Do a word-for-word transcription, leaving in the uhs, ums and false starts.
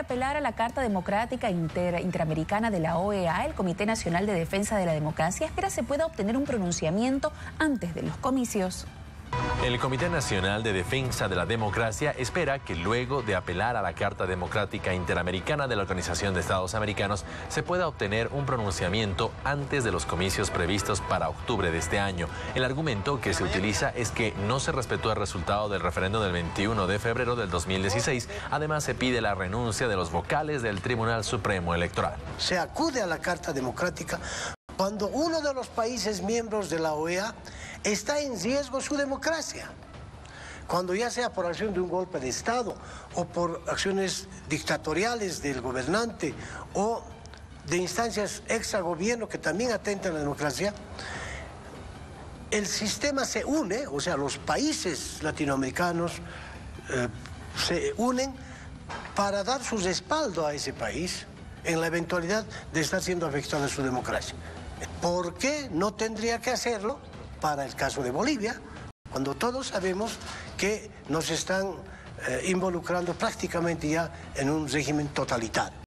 apelar a la Carta Democrática Inter Interamericana de la O E A, el Comité Nacional de Defensa de la Democracia espera se pueda obtener un pronunciamiento antes de los comicios. El Comité Nacional de Defensa de la Democracia espera que luego de apelar a la Carta Democrática Interamericana de la Organización de Estados Americanos se pueda obtener un pronunciamiento antes de los comicios previstos para octubre de este año. El argumento que se utiliza es que no se respetó el resultado del referéndum del veintiuno de febrero del dos mil dieciséis. Además, se pide la renuncia de los vocales del Tribunal Supremo Electoral. Se acude a la Carta Democrática cuando uno de los países miembros de la O E A está en riesgo su democracia, cuando ya sea por acción de un golpe de Estado o por acciones dictatoriales del gobernante o de instancias extragobierno que también atentan a la democracia, el sistema se une, o sea, los países latinoamericanos eh, se unen para dar su respaldo a ese país en la eventualidad de estar siendo afectada su democracia. ¿Por qué no tendría que hacerlo para el caso de Bolivia, cuando todos sabemos que nos están eh, involucrando prácticamente ya en un régimen totalitario?